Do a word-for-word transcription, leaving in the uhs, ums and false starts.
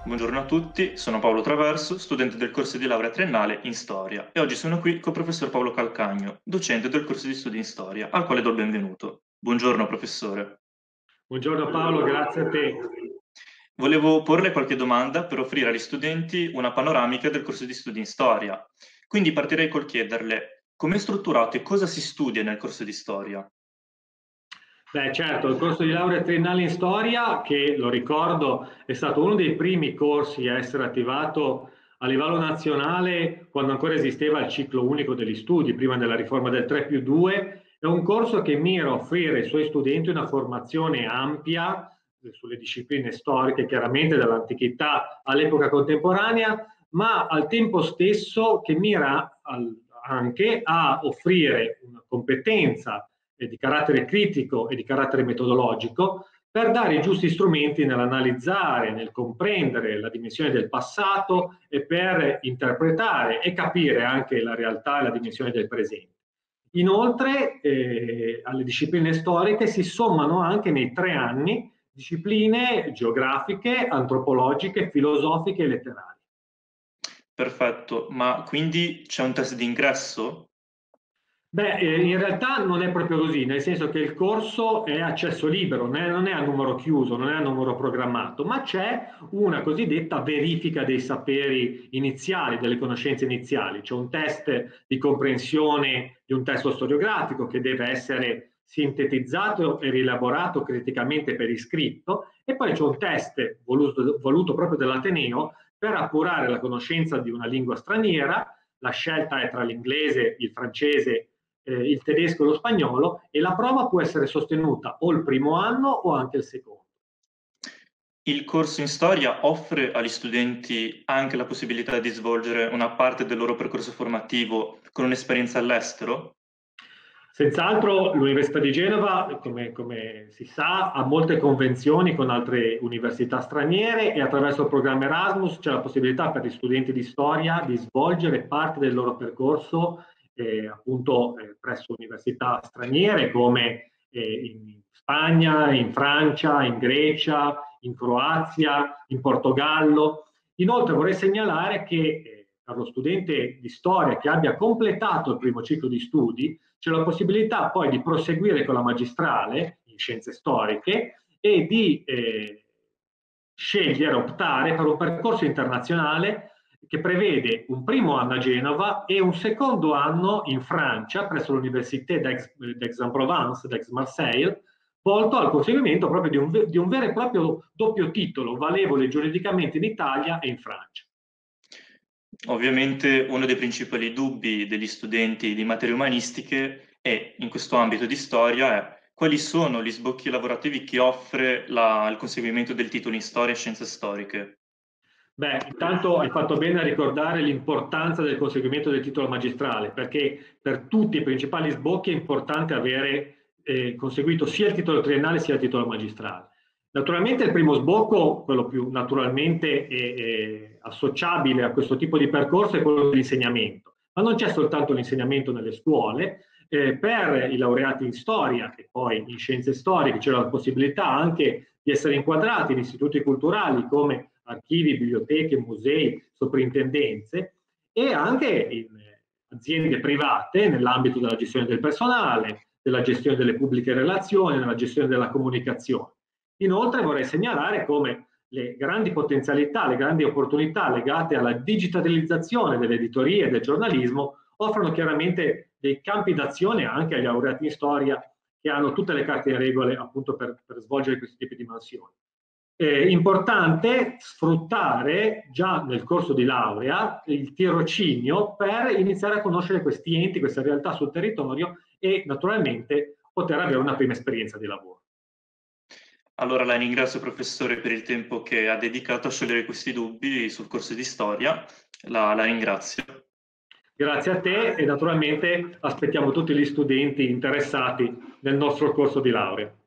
Buongiorno a tutti, sono Paolo Traverso, studente del corso di laurea triennale in Storia e oggi sono qui con il professor Paolo Calcagno, docente del corso di studi in Storia, al quale do il benvenuto. Buongiorno professore. Buongiorno Paolo, grazie a te. Volevo porle qualche domanda per offrire agli studenti una panoramica del corso di studi in Storia. Quindi partirei col chiederle come è strutturato e cosa si studia nel corso di Storia? Beh, certo, il corso di laurea triennale in storia, che lo ricordo, è stato uno dei primi corsi a essere attivato a livello nazionale quando ancora esisteva il ciclo unico degli studi, prima della riforma del tre più due, è un corso che mira a offrire ai suoi studenti una formazione ampia sulle discipline storiche, chiaramente dall'antichità all'epoca contemporanea, ma al tempo stesso che mira al, anche a offrire una competenza di carattere critico e di carattere metodologico per dare i giusti strumenti nell'analizzare, nel comprendere la dimensione del passato e per interpretare e capire anche la realtà e la dimensione del presente. Inoltre eh, alle discipline storiche si sommano anche nei tre anni discipline geografiche, antropologiche, filosofiche e letterarie. Perfetto, ma quindi c'è un test d'ingresso? Beh, eh, in realtà non è proprio così, nel senso che il corso è accesso libero, non è, non è a numero chiuso, non è a numero programmato, ma c'è una cosiddetta verifica dei saperi iniziali, delle conoscenze iniziali. C'è un test di comprensione di un testo storiografico che deve essere sintetizzato e rielaborato criticamente per iscritto, e poi c'è un test voluto, voluto proprio dall'Ateneo per appurare la conoscenza di una lingua straniera. La scelta è tra l'inglese, il francese, eh, il tedesco e lo spagnolo, e la prova può essere sostenuta o il primo anno o anche il secondo. Il corso in storia offre agli studenti anche la possibilità di svolgere una parte del loro percorso formativo con un'esperienza all'estero? Senz'altro l'Università di Genova, come, come si sa, ha molte convenzioni con altre università straniere e attraverso il programma Erasmus c'è la possibilità per gli studenti di storia di svolgere parte del loro percorso eh, appunto eh, presso università straniere come eh, in Spagna, in Francia, in Grecia, in Croazia, in Portogallo. Inoltre vorrei segnalare che eh, per lo studente di storia che abbia completato il primo ciclo di studi c'è la possibilità poi di proseguire con la magistrale in scienze storiche e di eh, scegliere, optare per un percorso internazionale che prevede un primo anno a Genova e un secondo anno in Francia presso l'Université d'Aix-en-Provence, d'Aix-Marseille, volto al conseguimento proprio di un, di un vero e proprio doppio titolo, valevole giuridicamente in Italia e in Francia. Ovviamente uno dei principali dubbi degli studenti di materie umanistiche è, in questo ambito di storia, è quali sono gli sbocchi lavorativi che offre la, il conseguimento del titolo in storia e scienze storiche. Beh, intanto hai fatto bene a ricordare l'importanza del conseguimento del titolo magistrale, perché per tutti i principali sbocchi è importante avere eh, conseguito sia il titolo triennale sia il titolo magistrale. Naturalmente il primo sbocco, quello più naturalmente è, è associabile a questo tipo di percorso, è quello dell'insegnamento. Ma non c'è soltanto l'insegnamento nelle scuole, eh, per i laureati in storia e poi in scienze storiche c'è la possibilità anche di essere inquadrati in istituti culturali come archivi, biblioteche, musei, soprintendenze, e anche in aziende private nell'ambito della gestione del personale, della gestione delle pubbliche relazioni, nella gestione della comunicazione. Inoltre vorrei segnalare come le grandi potenzialità, le grandi opportunità legate alla digitalizzazione dell'editoria e del giornalismo offrono chiaramente dei campi d'azione anche agli laureati in storia che hanno tutte le carte in regole appunto per, per svolgere questi tipi di mansioni. È importante sfruttare già nel corso di laurea il tirocinio per iniziare a conoscere questi enti, queste realtà sul territorio e naturalmente poter avere una prima esperienza di lavoro. Allora la ringrazio professore per il tempo che ha dedicato a sciogliere questi dubbi sul corso di storia, la, la ringrazio. Grazie a te e naturalmente aspettiamo tutti gli studenti interessati nel nostro corso di laurea.